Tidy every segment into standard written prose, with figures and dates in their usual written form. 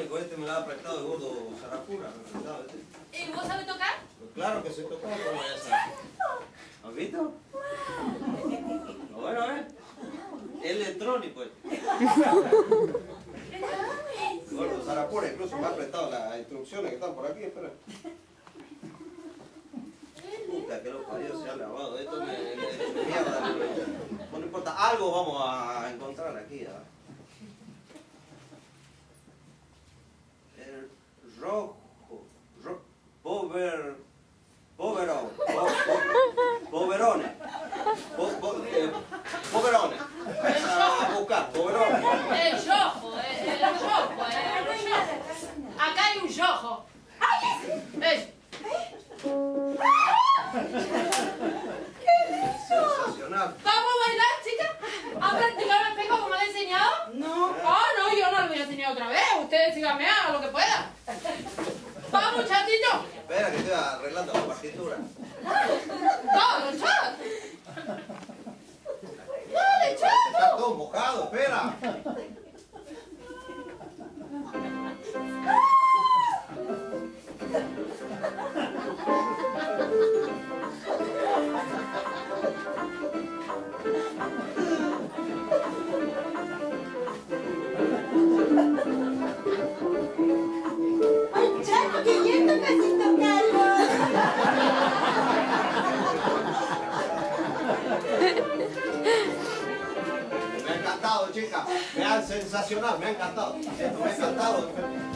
armónico este me lo ha prestado el gordo Sarapura. ¿Y vos sabés tocar? Pues claro que sé tocar, como ya sabes. ¿Has visto? Bueno, electrónico. Gordo Sarapura incluso me ha prestado las instrucciones que están por aquí, espera. Puta, que lo parió, se ha lavado. Esto me mierda. No importa, algo vamos a encontrar aquí. El rojo. Poverone. A buscar, poverone. El yojo, el yojo. Acá hay un yojo. Sensacional. ¿Vamos a bailar, chicas? ¿A practicar el espejo como le he enseñado? No. Ah, no, yo no lo voy a enseñar otra vez. Ustedes síganme, hagan lo que puedan. Vamos, chatito. Espera que estoy arreglando la partitura. Dale, chat. Dale, chat. Está todo mojado, espera. ¡Ay, Chato, que bien tocas sin tocarlo! Me ha encantado, chicas. Me ha sensacional, me ha encantado. Esto me ha encantado.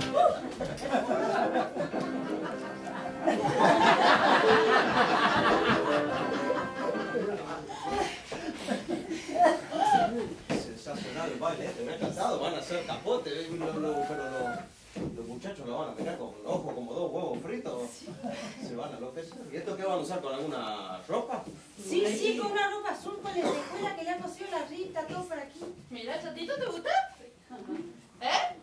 Sensacional el baile este, me ha encantado. Van a hacer capote, pero los muchachos lo van a mirar con ojos como dos huevos fritos. Se van a enloquecer. ¿Y esto qué van a usar? ¿Con alguna ropa? Sí, sí, con una ropa azul con la escuela que le ha cosido la Rita, todo por aquí. Mira, chatito, ¿te gusta? ¿Eh?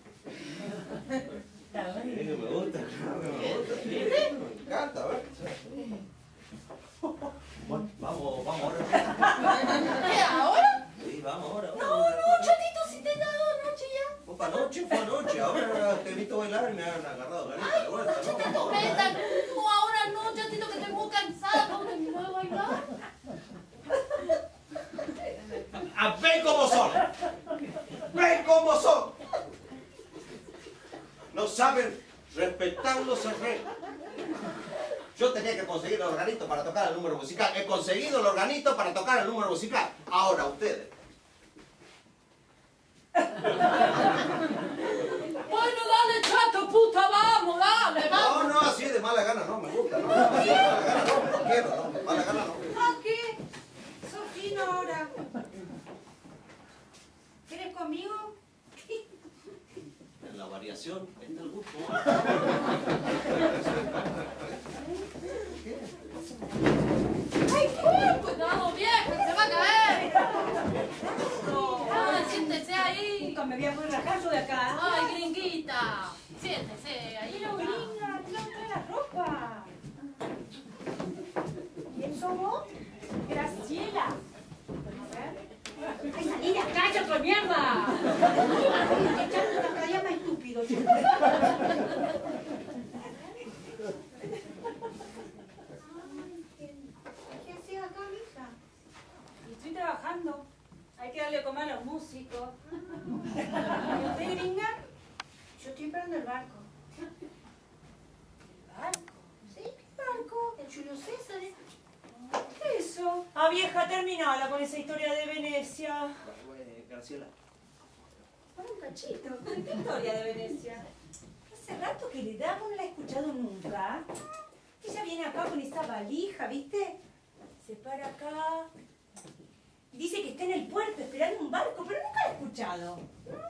Sí, me gusta, claro que me gusta. Me encanta, ¿ves? Bueno, vamos ahora. ¿Qué, ahora? Sí, vamos ahora. No, chatito, si te he dado anoche ya. Fue anoche. Ahora te he visto bailar y me han agarrado la lista de vuelta, ¿Qué te ¿no? comentan? O ahora no, chatito, que estoy muy cansada. ¿Cómo terminó de bailar? ¡Ven cómo son! ¡Ven cómo son! No saben respetar los arreglos. Yo tenía que conseguir el organito para tocar el número musical. He conseguido el organito para tocar el número musical. Ahora ustedes. Bueno, dale, chato, puta, vamos, dale, vamos. No, así de mala gana no me gusta. No, así de mala gana no quiero, no, de mala gana no. ¿A qué? Sos fino ahora. ¿Quieres conmigo? En la variación está el gusto. ¡Ay, cuidado, vieja, que se va a caer! ¡Ay, siéntese ahí! Nunca me voy a poner la yo de acá. ¡Ay, gringuita! Siéntese ahí. Pero gringa, te trae la ropa. ¿Quién sos vos? Graciela. A ver. ¡Ay, salí de acá, chato de mierda! ¡Qué chato está cada día más estúpido! ¿Qué haces acá, mija? Estoy trabajando. Hay que darle a comer a los músicos. ¿Y usted, gringa? Yo estoy esperando el barco. ¿El barco? Sí, ¿qué barco? El Julio César. ¿Qué es eso? Ah, vieja, terminala con esa historia de Venecia. Graciela. Para un cachito. ¿Qué historia de Venecia? Hace rato que le damos, no la he escuchado nunca. Ella viene acá con esa valija, ¿viste? Se para acá. Y dice que está en el puerto esperando un barco, pero nunca la he escuchado.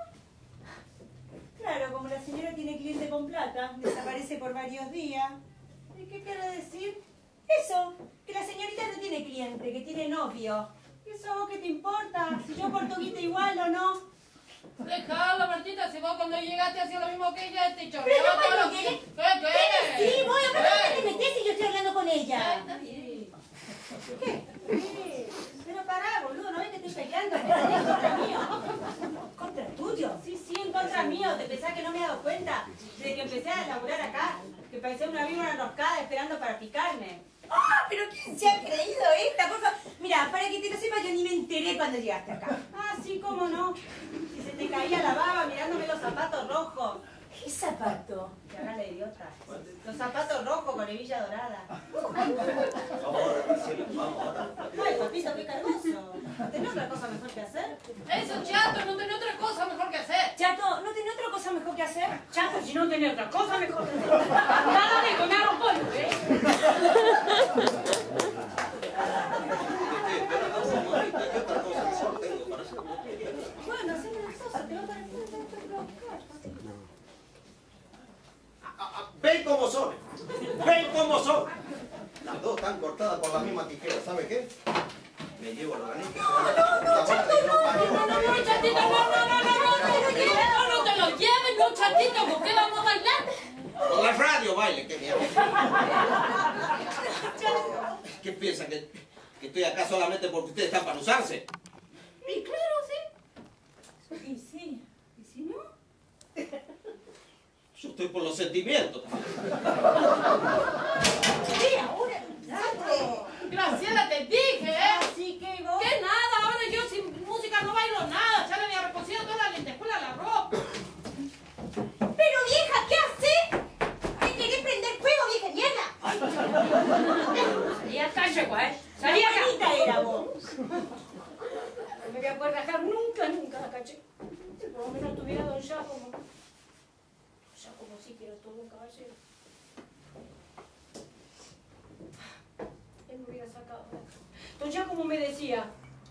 Claro, como la señora tiene cliente con plata, desaparece por varios días. ¿Y qué quiere decir? Eso, que la señorita no tiene cliente, que tiene novio. ¿Y eso a vos qué te importa? Si yo porto guita igual o no. Dejala, Martita, si vos cuando llegaste hacías lo mismo que ella, te chorreaba Pero yo todo cuando lo que... llegué- ¿Qué? Sí, voy a ver qué te metés si yo estoy hablando con Ay, ella. está bien. ¿Qué? Pero pará, boludo, ¿no ves que estoy peleando? En contra mío. ¿Contra tuyo? Sí, en contra mío. ¿Te pensás que no me he dado dado cuenta desde que empecé a laburar acá? Que parecía una víbora enroscada esperando para picarme. ¡Ah! ¿Pero quién se ha creído esta? Por favor. Mira, para que te lo sepas, yo ni me enteré cuando llegaste acá. Ah, sí, cómo no. Si se te caía la baba mirándome los zapatos rojos. ¿Qué zapato? Te hagas la idiota. Los zapatos rojos con hebilla dorada. Vamos ahora, Graciela, vamos ahora. Ay, papito, qué cargoso. ¿Tenés otra cosa mejor que hacer? Eso, chato, no tenés otra cosa mejor que hacer. Chato, ¿no tenés otra cosa mejor que hacer? Chato, si no tenés otra cosa mejor que hacer. Nada de comer arroz pollo, ¿eh? ¿Qué otra cosa mejor tengo para hacer? Bueno, haceme las cosas, te va a parecer. Ven cómo son, ven cómo son. Las dos están cortadas por la misma tijera, ¿sabe qué? Me llevo el organito. No, chatito, no te lo lleves, no, chatito, ¿con qué vamos a bailar? Con la radio baile, qué mierda. ¿Qué piensan? ¿Que estoy acá solamente porque ustedes están para usarse? Y claro, sí. Y sí, ¿y si no? Yo estoy por los sentimientos. Sí, ahora, dale. Graciela, te dije, ¿eh? Así que vos... Que nada, ahora yo sin música no bailo nada. Ya le había recogido toda la lentejuela a la ropa. Pero vieja, ¿qué haces? ¿Qué querés prender fuego, vieja mierda? Salí acá, llegó, ¿eh? Salí acá. Qué bonita era vos. No me voy a poder rajar nunca la caché. Por lo menos tuviera don Giacomo. Giacomo sí que era todo un caballero. Él me hubiera sacado de acá. Don Giacomo me decía...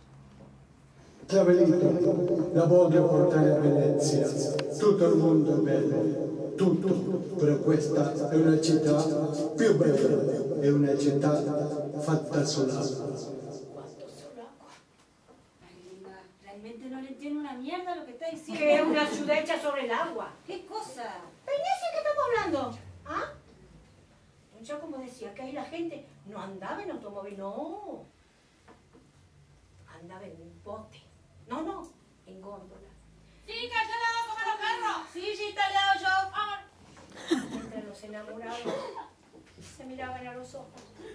Clavelito, la voglio portare a Venezia, tutto il mondo è bello, tutto, però questa è una città più bella, è una città fatta sull'acqua. ¿Cuánto solo agua? Ay, linda, realmente no le entiendo una mierda lo que está diciendo. Que es una ciudad hecha sobre el agua. ¿Qué cosa? Venecia, ¿qué estamos hablando? ¿Ah? Don Giacomo decía que ahí la gente no andaba en automóvil, no. Andaba en un bote. No, en góndola. Chicas, ya le voy a comer los perros. Sí, sí, está al lado yo. Vámonos. Mientras los enamorados se miraban a los ojos.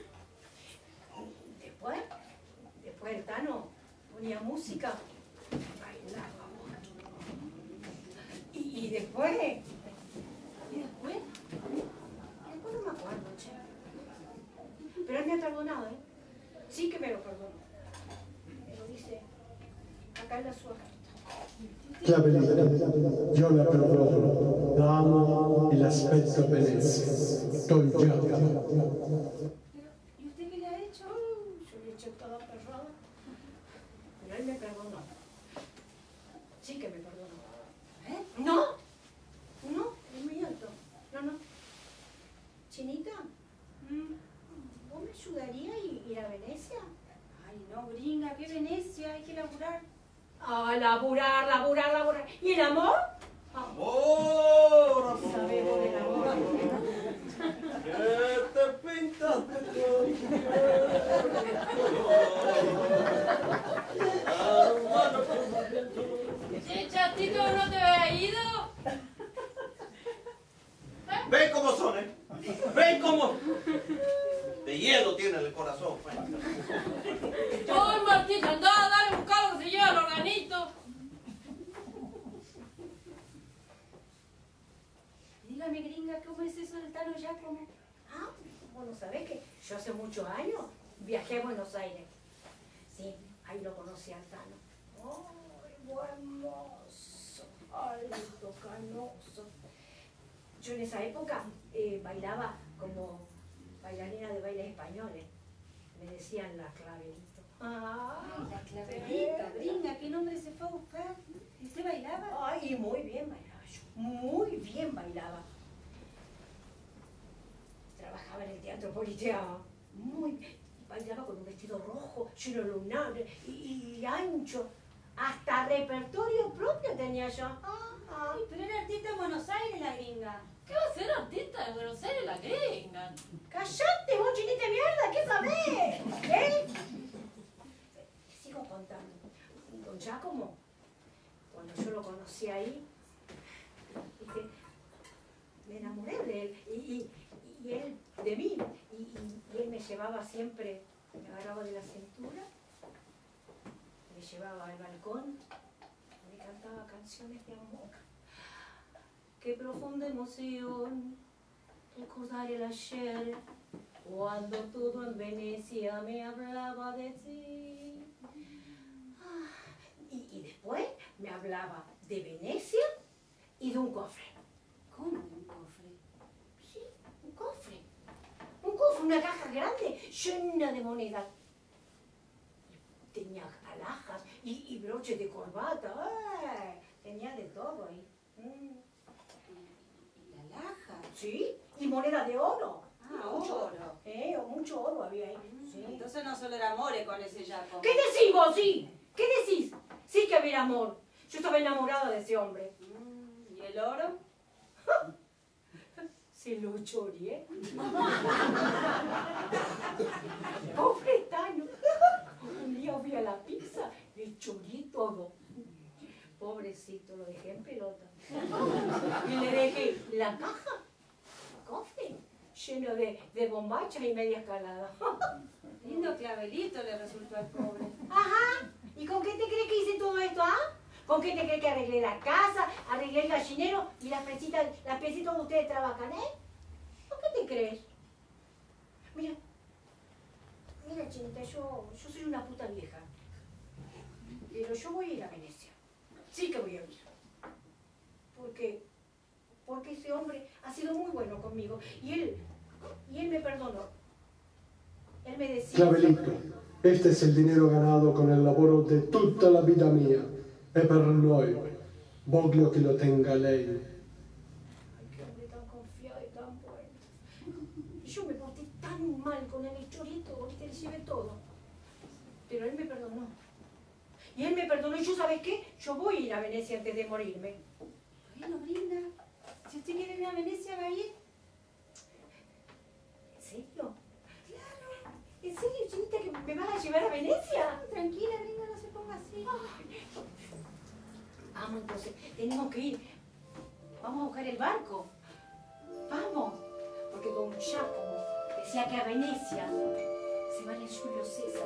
Después el Tano ponía música, bailábamos. Y después no me acuerdo, che. Pero él me ha perdonado, ¿eh? Sí que me lo perdonó. Me lo dice acá en la sua carta. Clavelito, io la perdono, la amo e l'aspetto a Venezia, Don Giacomo. ¿Y usted qué le ha hecho? Yo le eché toda perrada. Pero él me perdonó. Sí que me perdonó. ¿Eh? No, es muy alto. No. Chinita, ¿vos me ayudarías a ir a Venecia? Ay, no, gringa, ¿qué Venecia? Hay que laburar. Ah, laburar. ¿Y el amor? Amor, amor. Sabemos del amor. ¿Qué te pintaste con Sí, chatito, ¿no te había ido? Ven cómo son, ¿eh? Ven cómo. De hielo tiene el corazón. Yo, Martín, andá, dale, buscalo que se lleva el organito. Dígame, gringa, ¿cómo es eso del Tano Giacomo? Ah, vos no sabés que yo hace muchos años viajé a Buenos Aires. Sí, ahí lo conocí al Tano. ¡Ay, buen mozo! Alto, canoso. Yo en esa época bailaba como bailarina de bailes españoles. Me decían la Clavelito. Ay, la Clavelita, gringa, ¿qué nombre se fue a buscar? ¿Y usted bailaba? Ay, muy bien bailaba yo. Muy bien bailaba. Trabajaba en el Teatro Politeama. Muy bien. Bailaba con un vestido rojo, lleno de lunares y ancho. Hasta repertorio propio tenía yo. Ay, pero era artista en Buenos Aires, la gringa. ¿Qué va a ser artista de Buenos Aires la gringa? ¡Cállate, vos, chinita de mierda! ¿Qué sabés? ¿Eh? Te sigo contando. Don Giacomo, cuando yo lo conocí ahí, ¿viste? llevaba siempre, me agarraba de la cintura, me llevaba al balcón, me cantaba canciones de amor. Qué profunda emoción recordar el ayer, cuando todo en Venecia me hablaba de ti. Y después me hablaba de Venecia y de un cofre. ¿Cómo un cofre? Sí, un cofre. Un cofre, una caja grande, llena de monedas. Tenía alhajas y broches de corbata. ¡Ay! Tenía de todo ahí. ¿Y la alhaja? Sí, y monedas de oro. Ah, Mucho oro. Mucho oro había ahí. Sí. Entonces no solo era amore con ese yaco. ¿Qué decís vos, sí? ¿Qué decís? Sí que había amor. Yo estaba enamorada de ese hombre. ¿Y el oro? Se lo choreé. Pobre Tano. Un día fui a la pizza, le choreé todo. Pobrecito, lo dejé en pelota. Y le dejé la caja, el cofre, lleno de bombachas y media escalada. Lindo clavelito le resultó al pobre. Ajá. ¿Y con qué te crees que hice todo esto, ah? ¿Con qué te crees que arreglé la casa, arreglé el gallinero y las piecitas donde ustedes trabajan, ¿Con qué te crees? Mira, Chinita, yo soy una puta vieja. Pero yo voy a ir a Venecia. Sí que voy a ir. Porque ese hombre ha sido muy bueno conmigo. Y él me perdonó. Él me decía... Clavelito, este è il dinero ganato con il lavoro di tutta la vita mia. E per noi, voglio che lo tenga lei. Ay, qué hombre tan confiado y tan bueno. Y yo me porté tan mal con él, el chorito, que le llevé todo. Pero él me perdonó. Y él me perdonó. Y yo, ¿sabes qué? Yo voy a ir a Venecia antes de morirme. Bueno, Brinda, si usted quiere ir a Venecia, ¿va a ir? ¿En serio? Claro. ¿En serio, Chinita, que me vas a llevar a Venecia? Tranquila, Brinda, no se ponga así. Vamos, entonces, tenemos que ir. Vamos a buscar el barco. Vamos. Porque don Giacomo decía que a Venecia se va a ir Julio César.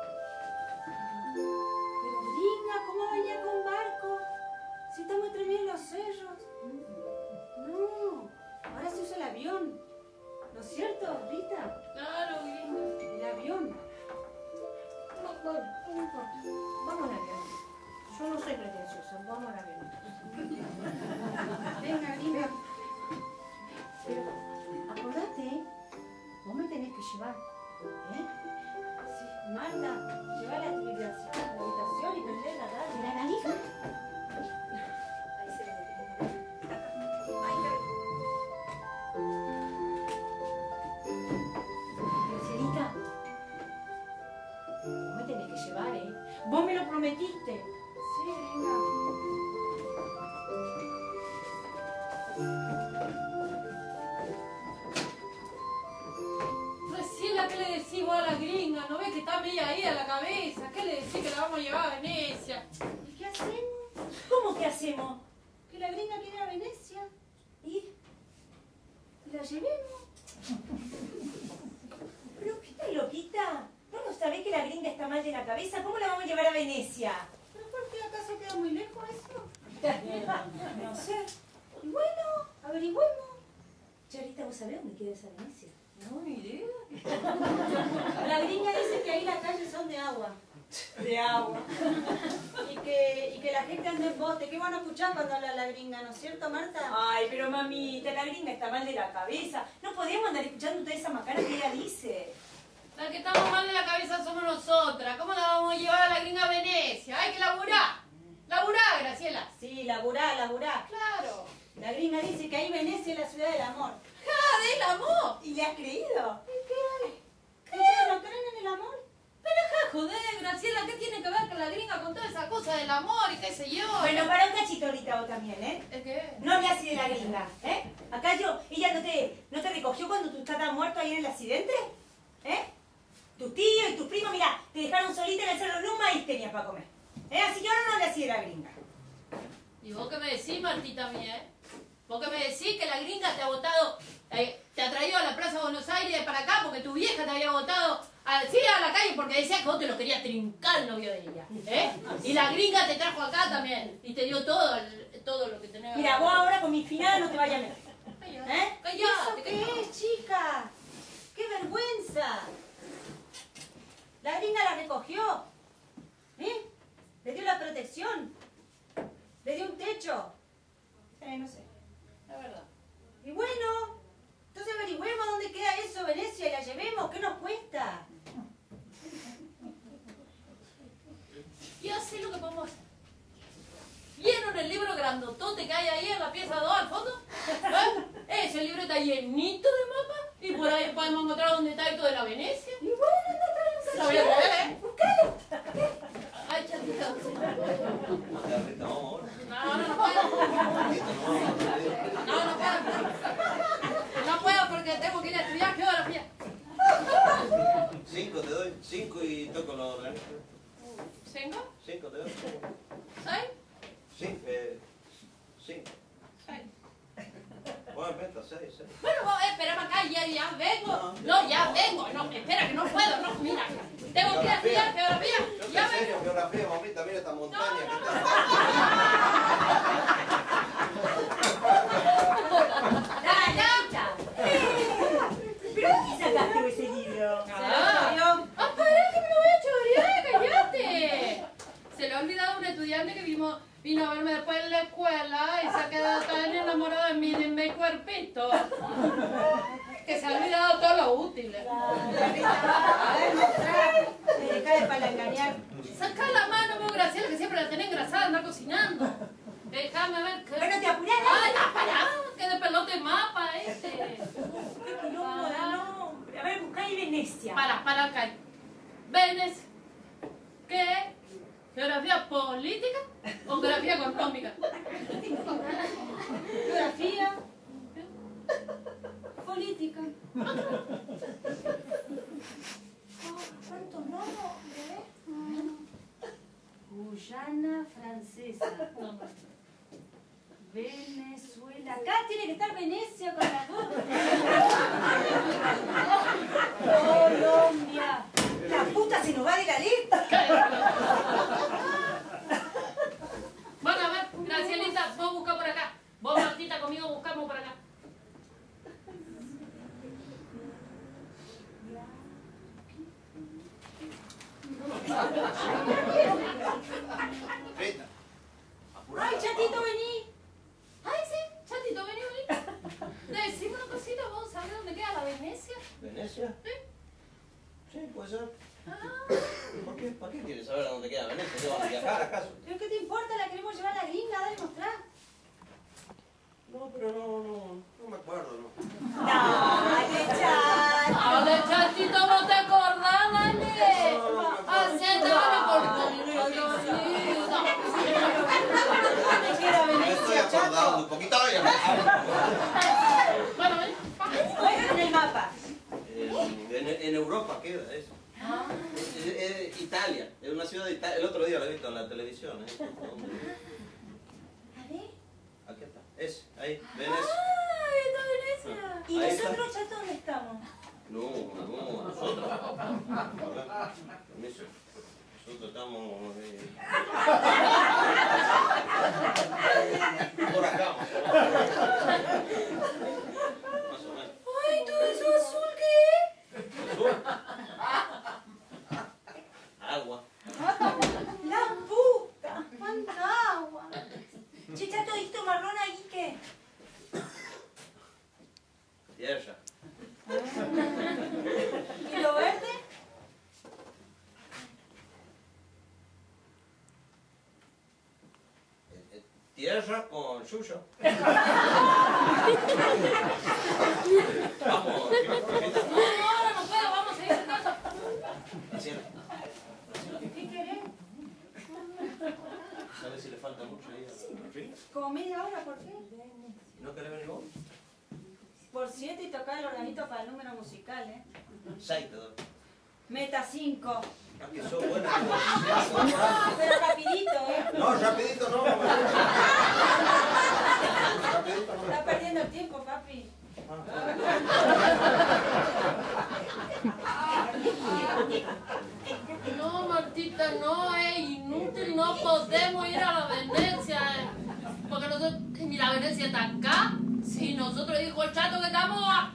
Pero Brinda, ¿cómo venía con barco? Si estamos entre medio de los cerros. No, ahora se usa el avión. ¿No es cierto, Rita? Claro, gringa. El avión. Bueno, no importa. Vamos al avión. Yo no soy pretenciosa. Vamos al avión. Venga, Brinda. Pero, acordate, vos me tenés que llevar. Sí, Marta, lleva la habitación y prender la radio. ¿Era la hija? Ahí se ve. Marcelita, vos me tenés que llevar, Vos me lo prometiste. Sí, Brinda. Recién ¿qué le decís vos a la gringa? ¿No ves que está media ahí a la cabeza? ¿Qué le decís que la vamos a llevar a Venecia? ¿Y qué hacemos? ¿Cómo que hacemos? Que la gringa quiere ir a Venecia. ¿Y la llevemos? ¿Pero qué tal, loquita? ¿Vos no sabés que la gringa está mal de la cabeza? ¿Cómo la vamos a llevar a Venecia? ¿Pero por qué acaso queda muy lejos eso? No sé. Y bueno, averigüemos. Charita, ¿vos sabés dónde queda esa Venecia? No, ni idea. La gringa dice que ahí las calles son de agua. De agua. Y que la gente anda en bote. ¿Qué van a escuchar cuando habla la gringa, no es cierto, Marta? Ay, pero mamita, la gringa está mal de la cabeza. No podíamos andar escuchando toda esa macana que ella dice. La que estamos mal de la cabeza somos nosotras. ¿Cómo la vamos a llevar a la gringa a Venecia? Hay que laburar. Laburar, Graciela. Sí, laburá, laburá. Claro. La gringa dice que ahí Venecia es la ciudad del amor. ¡Ah, del amor! ¿Y le has creído? ¿Y qué? ¿Ustedes no creen en el amor? Pero ja, joder, Graciela, ¿qué tiene que ver con la gringa con toda esa cosa del amor y qué sé yo? Bueno, para un cachito ahorita vos también, ¿eh? ¿El qué? No me así de la gringa, ¿eh? Acá ella no te recogió cuando tú estabas muerto ahí en el accidente, ¿eh? Tu tío y tus primos, mirá, te dejaron solita en el cerro, no un maíz tenías para comer, ¿eh? Así que ahora no le así de la gringa. ¿Y vos qué me decís, Martita mía, Vos qué me decís que la gringa te ha botado, te ha traído a la Plaza Buenos Aires para acá porque tu vieja te había botado Sí, a la calle, porque decía que vos te lo querías trincar el novio de ella. Y la gringa te trajo acá también. Y te dio todo lo que tenés. Mira, vos ahora con mi finada no te vayas a meter. Callate, ¿Eso qué es, chica? ¡Qué vergüenza! La gringa la recogió. Le dio la protección. Le dio un techo. No sé. La verdad. Y bueno, entonces averigüemos dónde queda eso, Venecia, y la llevemos. ¿Qué nos cuesta? Ya sé lo que podemos hacer. ¿Vieron el libro grandotote que hay ahí en la pieza 2 al fondo? Ese libro está llenito de mapas y por ahí podemos encontrar dónde está esto de la Venecia. Y bueno, anda, Lo voy a traer, Buscalo. Ay, chatita. Ya, Rita, vamos ahora. No puedo. No puedo porque tengo que ir a estudiar geografía. 5 te doy, 5 y toco los organismos. ¿5? 5 te doy. 6. 5. 5. 6. Bueno, venta, 6. Bueno, vos espérame acá, ya vengo. No, ya vengo. No, espera, que no puedo. No, mira. Tengo que ir a estudiar geografía. Yo Ya te enseño vengo. geografía, mamita, mira esta montaña que está. Ya. ¿Pero dónde sacaste ese libro? Ah, pará que me lo voy a chorear, cállate. Se le ha olvidado a un estudiante que vino a verme después en la escuela y se ha quedado tan enamorado de mi cuerpito. Que se ha olvidado todo lo útil. A ver, mostrá. Me deja de palanganear. Saca la mano, vos, Graciela, que siempre la tenés engrasada, anda cocinando. Déjame ver qué... Bueno, te apurás. ¡Ay, no, pará! ¡Que de pelote mapa ese! Qué quilombo de nombre. A ver, buscá ahí Venecia. Para acá. Venecia. ¿Qué? ¿Geografía política o geografía económica? Geografía. Política. ¿Cuántos nombres? Guyana francesa. Venezuela. Acá tiene que estar Venecia con las dos. Colombia. La puta se nos va de la lista. Bueno, a ver, Gracielita, vos busca por acá. Vos, Martita, conmigo buscamos por acá. Rita. Ay, chatito, vení. Ay, sí, chatito, vení. Decime una cosita, vos sabés dónde queda la Venecia. ¿Venecia? ¿Sí? Sí, puede ser. Ah, ¿Por qué? ¿Para qué quieres saber a dónde queda Venecia? ¿Qué vas a viajar acaso? ¿Pero qué te importa? La queremos llevar a la gringa, dale mostrar. No, pero no me acuerdo, no. Dale, chat. dale, chatito, ¿no te acordás, dale? Hacéndome por tu vida. ¿Dónde queda Me estoy Venecia, acordando chato? un poquito. Ya Bueno, ven. Bueno, en el mapa. en Europa queda eso. Italia, es una ciudad de Italia. El otro día lo he visto en la televisión. A ver. Aquí está. Ahí, Venecia. ¡Ay, está Venecia! ¿Y Ahí está. nosotros, chato, dónde estamos? No, nosotros. Permiso. Nosotros estamos por acá, más o menos. ¡Ay, todo eso azul qué es! ¿Azul? Agua. ¡La puta! ¡Cuánta agua! Che, chato, ¿esto marrón ahí qué? Tierra. ¿Y lo verde? Tierra con yuyo. Vamos. No, no puedo, vamos a ir a casa. Haciendo. ¿Qué querés? ¿Sabes si le falta mucho ahí al ring? Como media hora, ¿por qué? ¿No querés venir vos? Por 7 y tocar el organito para el número musical, ¿eh? 6 te doy. Meta 5. Ah, que sos buena. Pero rapidito, ¿eh? No, rapidito no. Rapidito no. Está perdiendo el tiempo, papi. dijo el Chato que estamos a...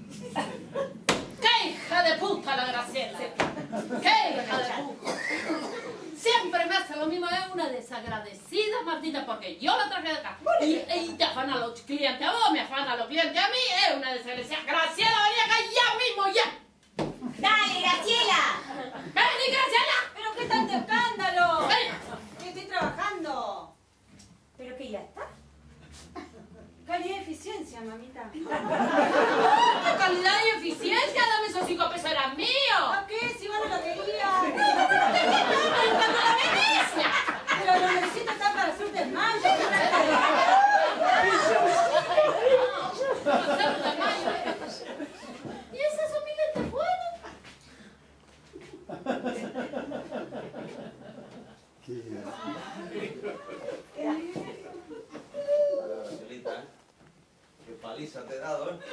¡Qué hija de puta la Graciela! ¡Qué hija de puta! Siempre me hace lo mismo, es una desagradecida, Martita, porque yo la traje de acá. Y te afana a los clientes a vos, me afana a los clientes a mí, es una desagradecida. Graciela, vení acá ya mismo, ya. ¡Dale, Graciela! ¡Vení, Graciela! ¿Pero qué tanto escándalo? ¡Ven! Que estoy trabajando. ¿Pero que ya está? Calidad y eficiencia, mamita. ¡Ah, calidad y eficiencia! ¡Dame esos 5 pesos, eran míos! ¿A qué? Si vos no lo querías. ¡Cuando la Venecia! Pero lo necesito estar para hacer un desmayo. ¿Y esas son mis lentes buenas? Angelita, ¿eh? Qué paliza te he dado, ¿eh?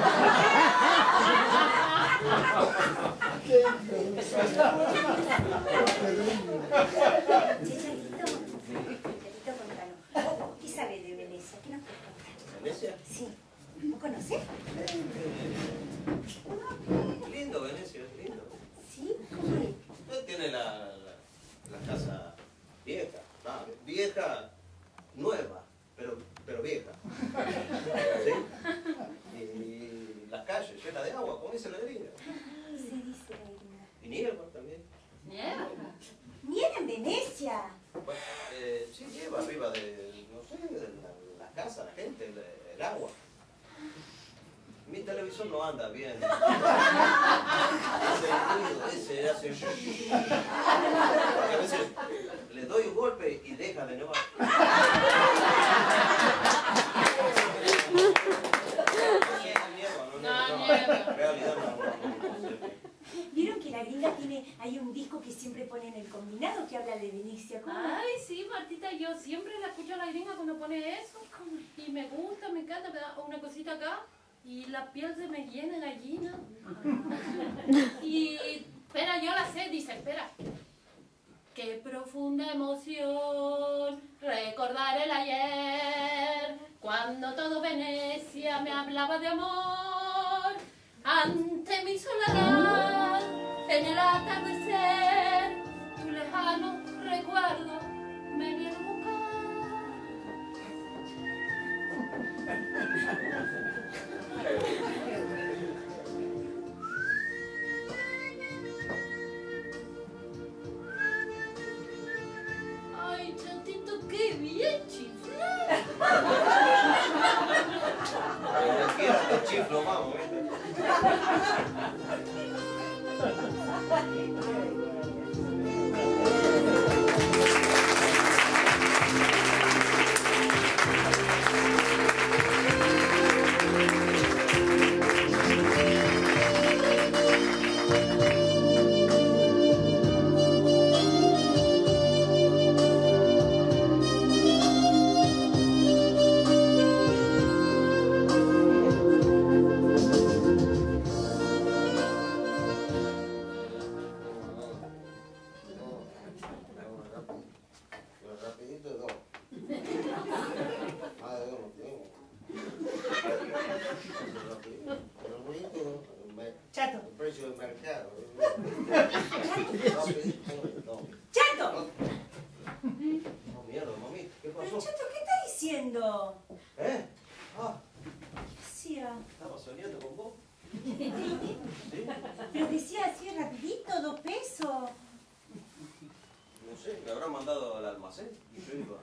Chicharito, contanos. ¿Qué sabes de Venecia? ¿Qué nos puedes contar? ¿Venecia? Sí. ¿No conocés? Lindo Venecia, es lindo. ¿Sí? ¿Cómo es? Tiene la casa vieja, vieja, nueva, pero vieja. ¿Sí? Y las calles llenas de agua, como dice la gringa. Se dice la gringa. Y nieva también. Nieva. ¡Nieva en Venecia! Bueno, sí, lleva arriba de, no sé, de la casa, la gente, el agua. Mi televisor no anda bien. Ese hace... Porque a veces le doy un golpe y deja de nevar. No, nieva. En realidad no. ¿Vieron que la gringa tiene ahí un disco que siempre pone en el combinado que habla de Venecia? ¿Cómo? Ay, sí, Martita, yo siempre la escucho a la gringa cuando pone eso. Y me gusta, me encanta, me da una cosita acá. Y la piel se me llena de gallina. Y, espera, yo la sé, dice, espera. Qué profunda emoción recordar el ayer, cuando todo Venecia me hablaba de amor. Ante mi soledad, en el atardecer, tu lejano recuerdo me viene a buscar. Ay, Chatito, qué bien chiflado. Donde quiera te chiflo, vamos, ¿viste? Rapidito de dos. Ah, de dos no tengo. Rapidito. Pero bonito, Chato. el precio del mercado. ¡Chato! No, mierda, mami, ¿qué Pero pasó? Chato, ¿qué estás diciendo? ¿Eh? Ah, Decía, estaba soñando con vos. pero decía así rapidito, 2 pesos. No sé, me habrán mandado al almacén y yo iba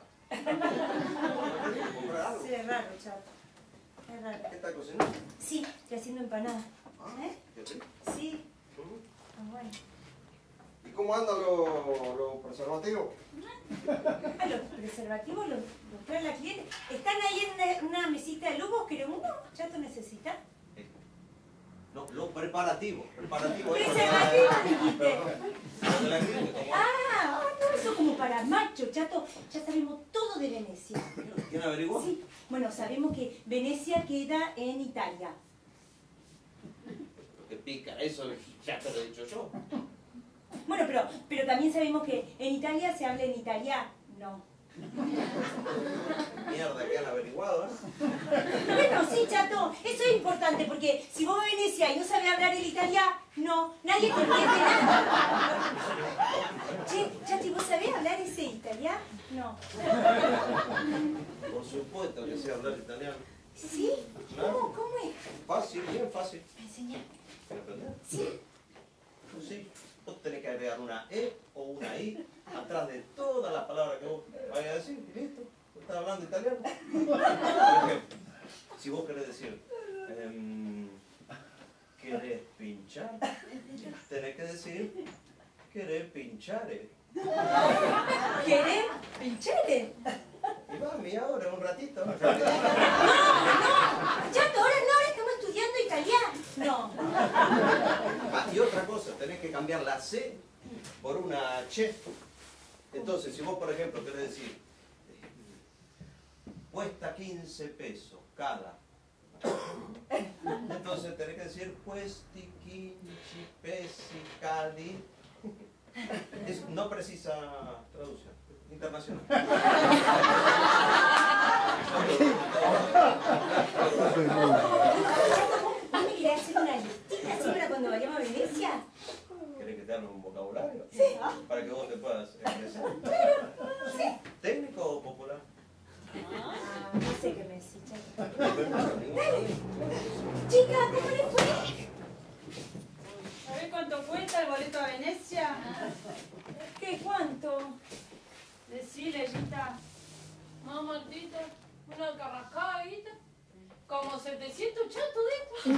a comprar algo. Sí, es raro, Chato. Es raro. ¿Qué está cocinando? Sí, estoy haciendo empanadas. ¿Eh? ¿Qué rico. Sí. Ah, bueno. ¿Y cómo andan los preservativos? Ah, los preservativos los trae la cliente. ¿Están ahí en una mesita de lujos? ¿Quiere uno? ¿Chato necesita? No, los preparativos. Preparativos. ¿Preservativos dijiste? De la clínica, como... Ah, no, eso como para macho, Chato. Ya sabemos todo de Venecia. ¿Quién averiguó? Sí. Bueno, sabemos que Venecia queda en Italia. Que pica, eso ya te lo he dicho yo. Bueno, pero también sabemos que en Italia se habla en italiano. Mierda, que han averiguado, ¿eh? Bueno, sí, chato, eso es importante, porque si vos vas a Venecia y no sabes hablar el italiano, no, nadie te entiende nada. Che, Chati, ¿vos sabés hablar ese italiano? No. Por supuesto que sé hablar italiano. ¿Sí? ¿Cómo es? Fácil, bien fácil. ¿Me enseñás? ¿Quieres aprender? Sí. Sí. Vos tenés que agregar una E o una I atrás de todas las palabras que vos vayas a decir. Y listo. ¿Vos estás hablando italiano? Por ejemplo, si vos querés decir, ¿querés pinchar? Tenés que decir, ¿querés pinchare? ¿Querés pinchare? Y mami, ahora, un ratito. No, Chato, ahora estamos estudiando italiano. No. Ah, y otra cosa, tenés que cambiar la C por una Che. Entonces, si vos, por ejemplo, querés decir, cuesta 15 pesos cada. Entonces tenés que decir, cuesti 15 pesi cali. No precisa traducción internacional. ¿Vos me querés hacer una listita así para cuando vayamos a Venecia? ¿Querés que te hable un vocabulario? Sí. Para que vos te puedas expresar. Sí. ¿Técnico o popular? No sé qué me decís, Chato. Dale. Chica, ¿cómo le fue? ¿Sabés cuánto cuesta el boleto a Venecia? ¿Qué cuánto? Decile, Gita. Mamatita, una carrascada, ¿viste? Como 700 chatos de estos.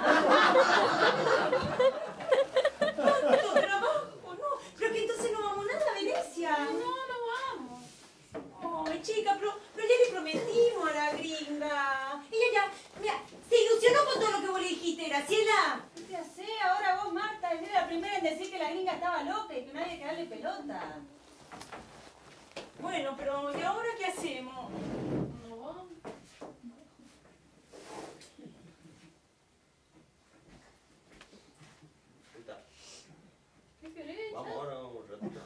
¿Cuánto trabajo? No, pero que entonces no vamos nada a Venecia. No vamos. Ay, chica, pero ya le prometimos a la gringa. Ella ya, mira, se ilusionó con todo lo que vos le dijiste, Graciela. ¿Qué hacés ahora vos, Marta? Eres la primera en decir que la gringa estaba loca y que no había que darle pelota. Bueno, pero ¿y ahora qué hacemos? No vamos. ¿Qué querés? Vamos ahora un ratito.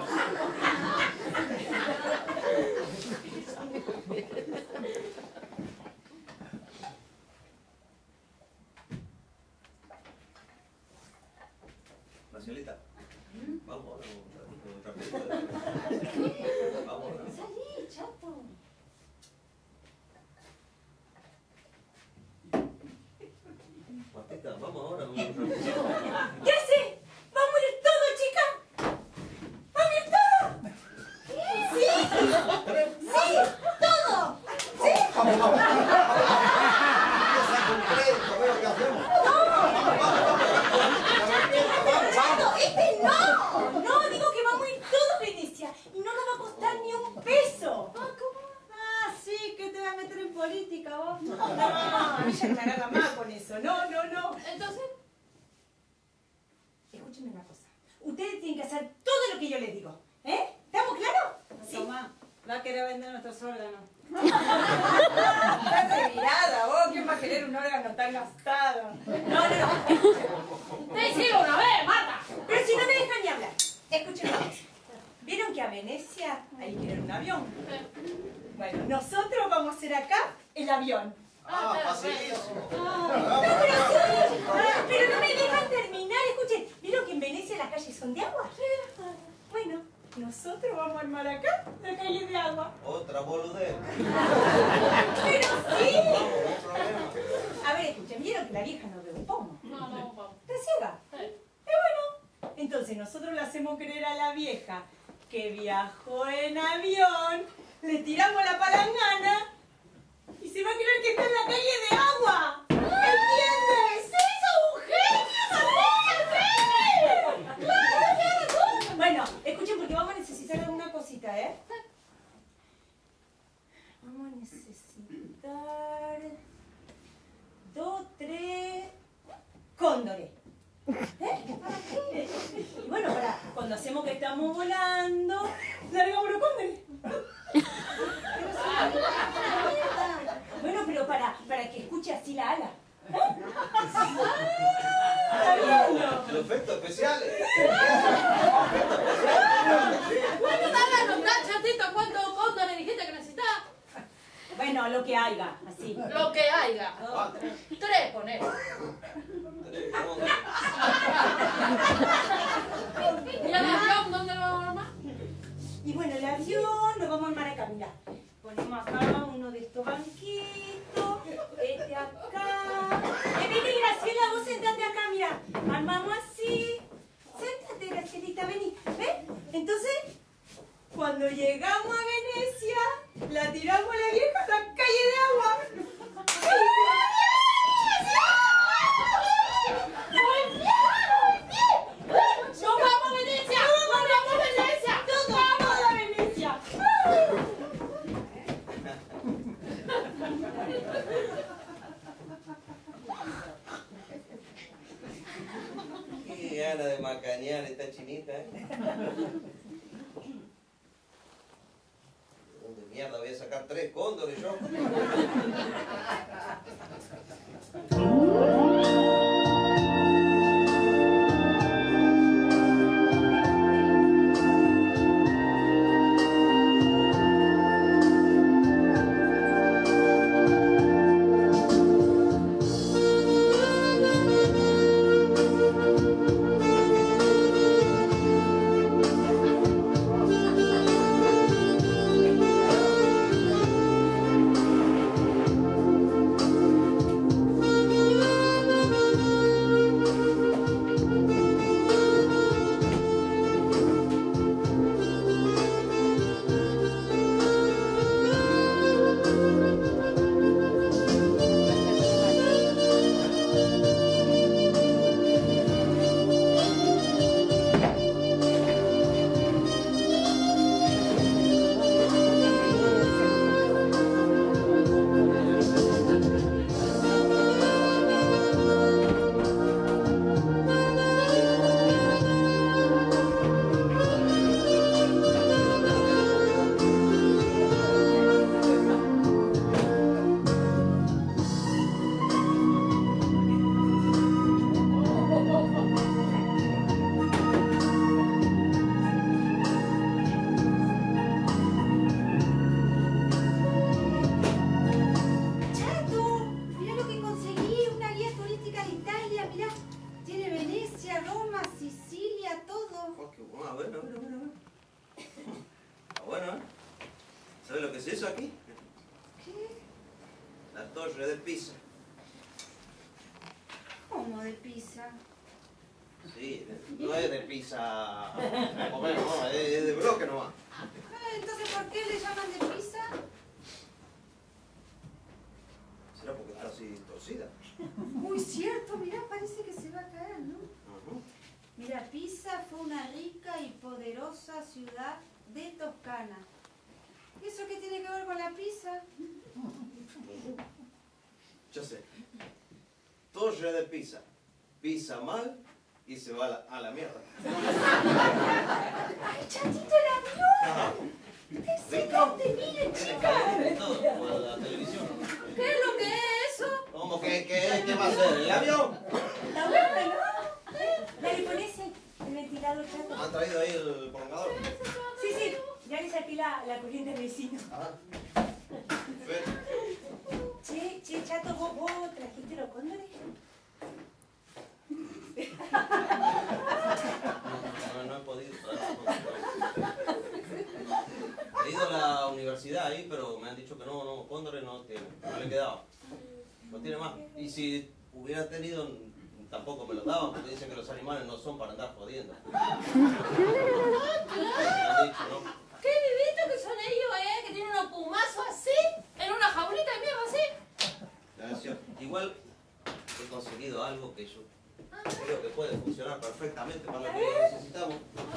Marcelita, vamos ahora un ratito. Vamos ahora. Salí, Chato. Martita, vamos ahora un ratito. ¿Qué hace? ¿Vamos a ir todos, chica? ¿Vamos a ir todos? ¡Sí! ¡Sí! ¡Todo! ¿Sí? Vamos, vamos. Saca un crédito, a ver qué hacemos. ¡Chato! No! No, digo que vamos a ir todos a Venecia y no nos va a costar ni un peso. Ah, sí, que te vas a meter en política vos. No, a mí ya me agarra más con eso. No. Entonces, Escúchenme una cosa. Ustedes tienen que hacer todo lo que yo les digo. ¿Eh? ¿Estamos claros? Sí. Tomá, va a querer vender nuestros órganos. Estás revirada, vos. ¿Quién va a querer un órgano tan gastado? No. te sigo una vez, Marta. Pero si no me dejan ni hablar. Escúchenme una cosa. ¿Vieron que a Venecia hay que ir en un avión? Bueno, nosotros vamos a hacer acá el avión. Ah, facilísimo. Pero no me dejan terminar. Escuchen, ¿vieron que en Venecia las calles son de agua? Bueno, nosotros vamos a armar acá la calle de agua. Otra boludez. ¡Pero sí! Vamos, no hay problema. A ver, escuchen, ¿vieron que la vieja no ve un pomo? No, vamos. ¿Está ciega? Sí. Bueno, entonces nosotros le hacemos creer a la vieja que viajó en avión, le tiramos la palangana y se va a creer que está en la calle de agua. ¿Entiendes? ¡Sí, sos un genio! ¡Claro! Bueno, escuchen porque vamos a necesitar alguna cosita, ¿eh? Vamos a necesitar 2, 3 cóndores. ¿Eh? Y bueno, para cuando hacemos que estamos volando, largamos los cóndores. Bueno, pero para que escuche así la ala. ¿Está viendo? Los efectos especiales. Bueno, dale a anotar, chatito, ¿cuántos cóndores dijiste? Bueno, lo que haya, así. Lo que haya. 3, poner. ¿Y el avión dónde lo vamos a armar? Y bueno, el avión lo vamos a armar acá, mirá. Ponemos acá uno de estos banquitos, este acá. Vení, Graciela, vos sentate acá, mirá. Armamos así. Séntate, Gracielita, vení. ¿Ves? Entonces, cuando llegamos a Venecia, la tiramos a la vieja a la calle de agua. ¡Nos vamos a Venecia! ¡Nos vamos a Venecia! ¡Nos vamos a Venecia! Qué gana de macanear esta chinita, ¿eh? ¿De dónde mierda voy a sacar 3 cóndores yo? ¿Sabes lo que es eso aquí? ¿Qué? La torre de Pisa. ¿Cómo de Pisa? Sí, no es de Pisa, o menos, no, es de bloque nomás. Entonces, ¿por qué le llaman de Pisa? ¿Será porque está así torcida? Muy cierto, mirá, parece que se va a caer, ¿no? Ujú. Mira, Pisa fue una rica y poderosa ciudad de Toscana. ¿Y eso qué tiene que ver con la pizza? Ya sé. Torre de Pisa. Pisa mal y se va a la mierda. ¡Ay, chatito, el avión! ¡Excelente! ¡Miren, chicas! Todo, como la televisión. ¿Qué es lo que es eso? ¿Cómo que qué va a ser? ¿El avión? ¿La vuelta, no? Dale, pon ese, el ventilador, chato. ¿Han traído ahí el prolongador? Sí, sí, ya le saqué la corriente al vecino. Ah. Perfecto. Che, chato, ¿vos trajiste los cóndores? No he podido. He ido a la universidad ahí, pero me han dicho que no, cóndores no tiene. No le quedaba. No tiene más. Y si hubiera tenido, tampoco me lo daban, porque dicen que los animales no son para andar jodiendo. Me han dicho, ¿no? ¿Qué vivitos que son ellos, que tienen unos pumazos así, en una jaulita de mierda así? Gracias. Igual he conseguido algo que yo creo que puede funcionar perfectamente para lo que necesitamos.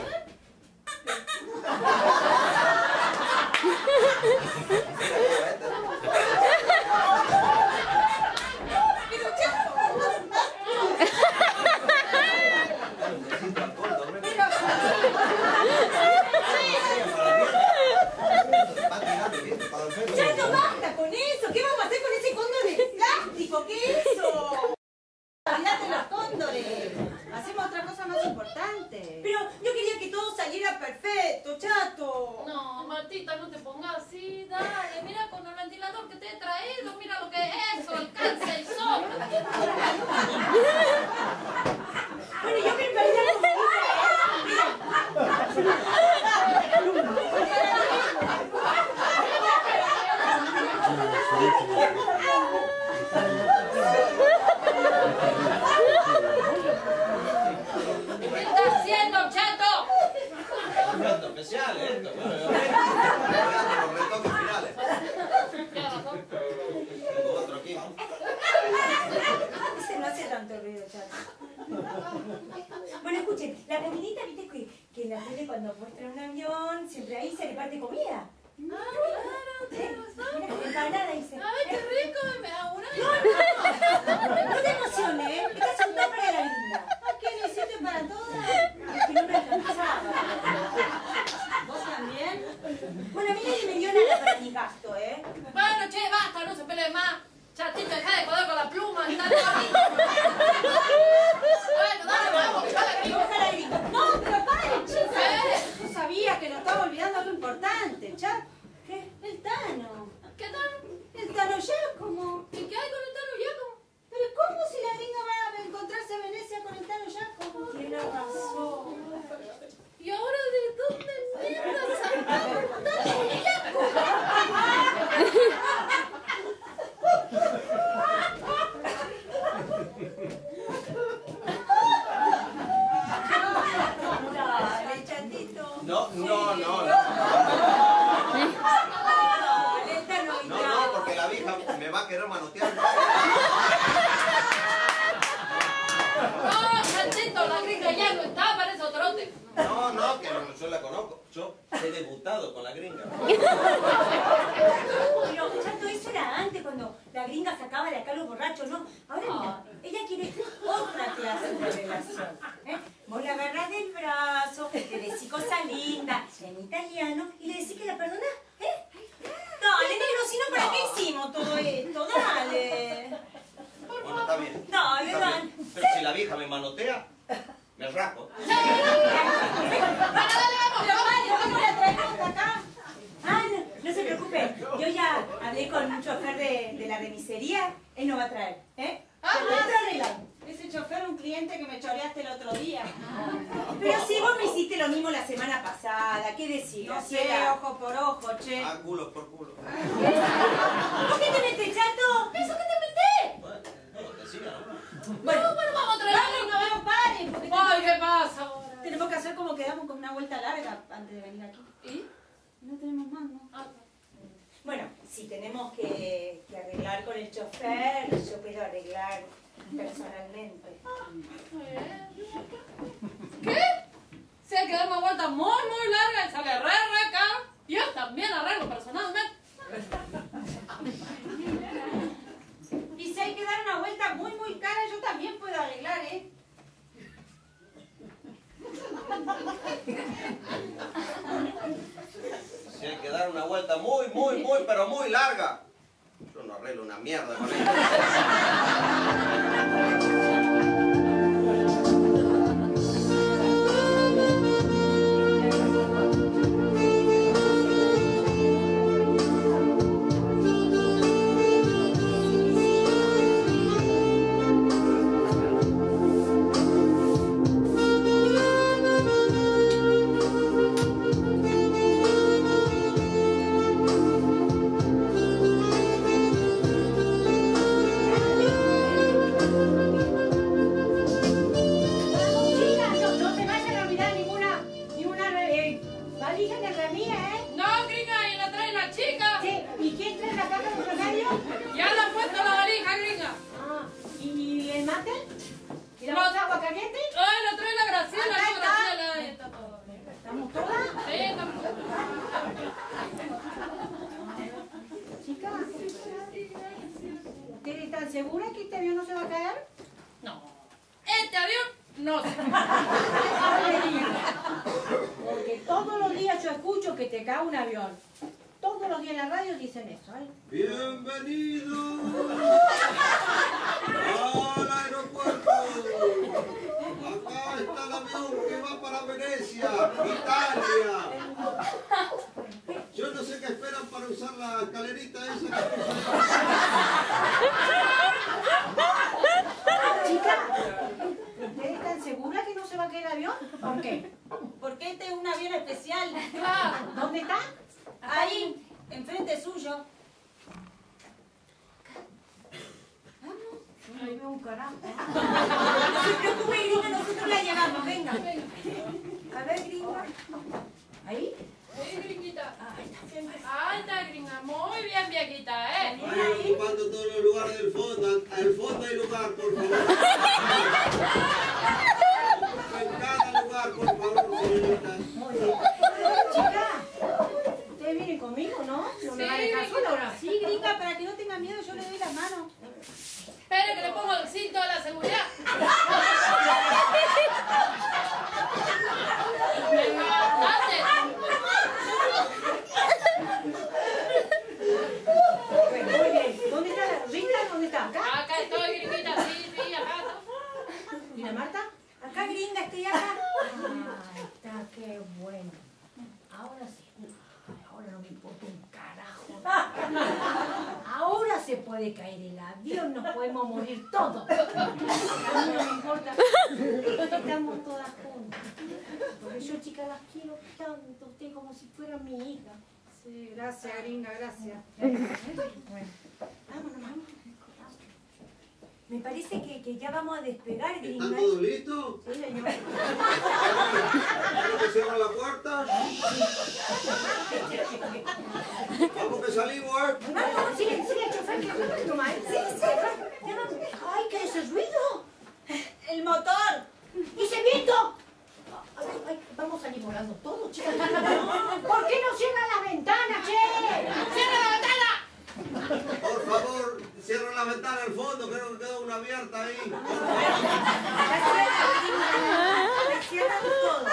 ¡Chato, basta con eso! ¿Qué vamos a hacer con ese cóndor de plástico? ¿Qué es eso? Olvídate los cóndores. Hacemos otra cosa más importante. importante. Pero yo quería que todo saliera perfecto, chato. No, Martita, no te pongas así, dale, mira con el ventilador que te he traído, mira lo que es eso, alcanza el sol. Bueno, yo preparé la ¿Qué estás haciendo, chato? Un plato especial, esto. Bueno, los retoques finales. Tienes razón. Tengo otro aquí, ¿no? Ese no hace tanto ruido, chato. Bueno, escuchen, la cominita, viste que en la tele cuando muestra un avión, siempre ahí se reparte comida. Ah, claro, tienes razón. Mira, empanada dice. Ay, qué rico, me da una. No te emociones, ¿eh? Esta es un para la gringa. ¿Qué le hiciste para todas? Es que no me alcanzaba. ¿Vos también? Bueno, a mí nadie me dio nada para mi gasto, ¿eh? Bueno, che, basta, no se peleen más. Chatito, deja de joder con la pluma, está todo bonito. Bueno, dale, vamos, que va la gringa. Baja la gringa. No, pero paren, chicas. ¿Eh? Yo sabía que nos estaba olvidando algo importante, chat. ¿Qué? El Tano. ¿Qué tal? El Tano Giacomo. ¿Y qué hay con el Tano Giacomo? Pero ¿cómo si la gringa va a encontrarse a Venecia con el Tano Giacomo? Tiene razón. ¿Y ahora de dónde mierda sacaron el Tano Giacomo? Dale, chatito. No. Dale, esta no No, porque la vieja me va a querer manotear. No, chatito, la gringa ya no está para esos trotes. No, que yo la conozco. Yo he debutado con la gringa. Pero, chato, eso era antes, cuando la gringa sacaba de acá los borrachos, ¿no? Ahora mira, ella quiere otra clase de relación. ¿Eh? Vos la agarrás del brazo, le decís cosas lindas en italiano y le decís que la perdonás, ¿eh? Dale, negro, si no, ¿para qué hicimos todo esto? Dale. Bueno, está bien. Dale, Está dale. bien. Pero si la vieja me manotea, me rasco. Pero vale, ¿cómo la traemos hasta acá? Ah, no se preocupe. Yo ya hablé con un chofer de la remisería. Él nos va a traer, ¿eh? Pero esto arreglado. Ese chofer es un cliente que me choreaste el otro día. Pero si vos me hiciste lo mismo la semana pasada, ¿qué decís? No sé, ojo por ojo, che. Ah, culo por culo. ¿Por qué te metes, chato? ¿Eso qué te metés? Bueno, te siga, ¿no? Bueno, Bueno, vamos a traer la gringa. No paren, porque Ay, ¿qué pasa ahora? tenemos que hacer como quedamos con una vuelta larga antes de venir aquí. ¿Y? No tenemos más, ¿no? Ah, bueno, si tenemos que arreglar con el chofer, yo puedo arreglar personalmente. ¿qué? Se hay que dar una vuelta muy larga y sale re caro. Yo también arreglo personalmente. Y si hay que dar una vuelta muy cara, yo también puedo arreglar, ¿eh? Si hay que dar una vuelta pero muy larga. Yo no arreglo una mierda con ella. ¿Están seguras que este avión no se va a caer? No. Este avión no se Porque todos los días yo escucho que te cae un avión. Todos los días en la radio dicen eso, ¿eh? Bienvenidos al aeropuerto. Acá está el avión que Venecia, Italia. Yo no sé qué esperan para usar la escalerita esa que puso. Chica, ¿usted está segura que no se va a caer el avión? ¿Por qué? Porque este es un avión especial. ¿Dónde está? Ahí, enfrente suyo. No veo un carajo. No se preocupe, gringa, nosotros la llevamos, venga. A ver, gringa. ¿Ahí? Sí, gringuita. Ahí está. Ahí está, gringa. Muy bien, viejita, ¿eh? Vayan ocupando todos los lugares del fondo. Al fondo hay lugar, por favor. En cada lugar, por favor, señoritas. Muy bien. Chica, ustedes vienen conmigo, ¿no? No me van a dejar sola ahora. Sí, gringa, para que no tenga miedo, yo le doy las manos. Espere que le pongo el cinto de la seguridad. Bueno, muy bien. ¿Dónde está la Rita? ¿Dónde está? ¿Acá? Acá estoy, gringuita, sí, acá. ¿Y la Marta? Acá, gringa, estoy acá. Ahí está, qué bueno. Ahora sí. Ahora no me importa un carajo. Ahora se puede caer el avión, nos podemos morir todos. A mí no me importa. Estamos todas juntas. Porque yo, chicas, las quiero tanto. Usted como si fuera mi hija. Sí, gracias, gringa, gracias. Bueno, vámonos, vámonos. Me parece que ya vamos a despegar, gringa. ¿Están todos listos? Sí, señor. ¿Quiero que cierren la puerta? Vamos que salimos, ¿eh? Vamos, sigue, chofer, que vamos nomás. Sí, ya vamos. Ay, ¿qué es ese ruido? El motor. ¿Y ese viento? Ay, vamos a salir volando todos, chicas. ¿Por qué no cierran las ventanas, che? ¡Cierra la ventana! Por favor, cierren la ventana al fondo, creo que queda una abierta ahí. La cierran todo.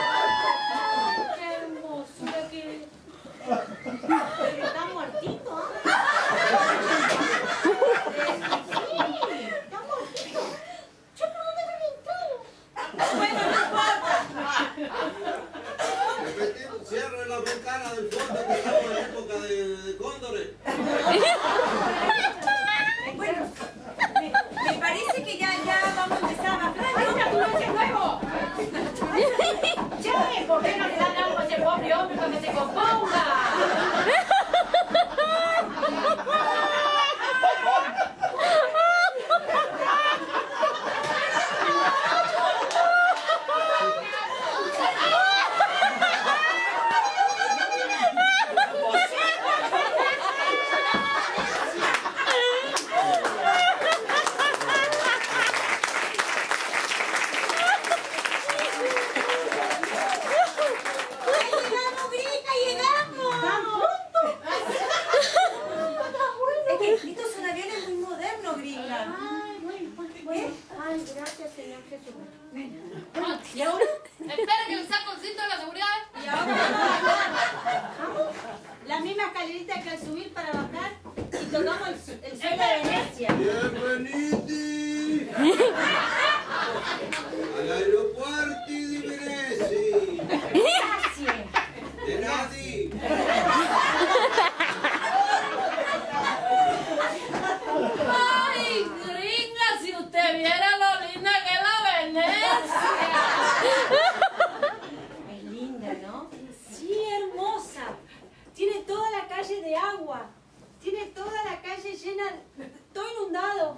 Está muertito, ¿ah? estos son aviones muy modernos, gringa. Ay, bueno. Ay, gracias, Señor Jesús. ¿Y ahora? Espera que le saco el cinto de la seguridad. ¿Y ahora? La misma escalerita que al subir para bajar y tocamos el suelo de Venecia. Bienveniti al aeropuerto di Venezia. Gracias. De nadie. Ay, gringa, si usted viera lo linda que es la Venecia. Es linda, ¿no? Sí, hermosa. Tiene toda la calle de agua. Tiene toda la calle llena, todo inundado.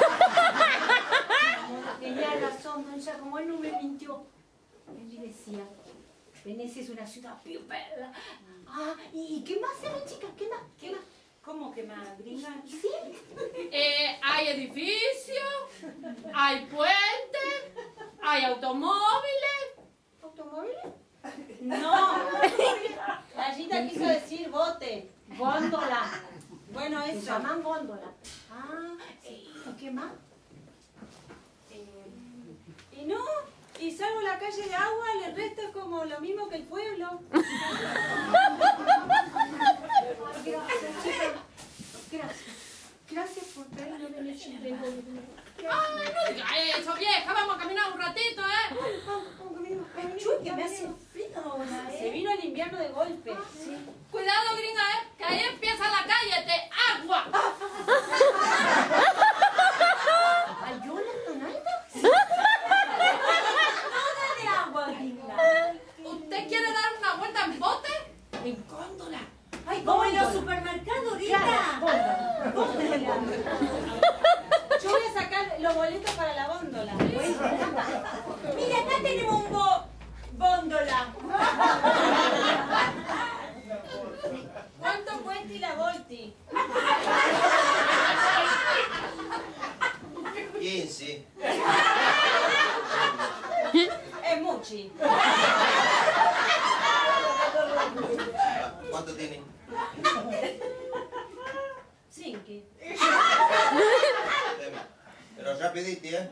Tenía razón, don Giacomo, él no me mintió. Él me decía, Venecia es una ciudad muy bella. Ah, ¿y qué más se ve, chicas? ¿Qué más? ¿Qué más? ¿Cómo que más, gringa? ¿Sí? Hay edificios, hay puentes, hay automóviles. ¿Automóviles? No. Gallita quiso decir bote. Góndola. Bueno, Se eso. llaman góndola. Ah, ¿y qué más? Y no, y salvo la calle de agua, el resto es como lo mismo que el pueblo. Gracias, chicas. Gracias. Gracias por traerme a Venecia. Ay, no diga eso, vieja, vamos a caminar un ratito, ¿eh? Chuy, que me hace frío ahora, ¿eh? Se vino el invierno de golpe. Cuidado, gringa, que ahí empieza la calle de agua. ¿Ayuda, Tonaldo? Nada de agua, gringa. ¿Usted quiere dar una vuelta en bote? En góndola. Ay, como en los supermercados, gringa. Góndola. Yo voy a sacar los boletos para la góndola. Mira, acá tenemos un góndola. ¿Cuánto cuesta y la Volti? 15. Es muchi. ¿Cuánto tiene? 5. Pero rapidito, ¿eh?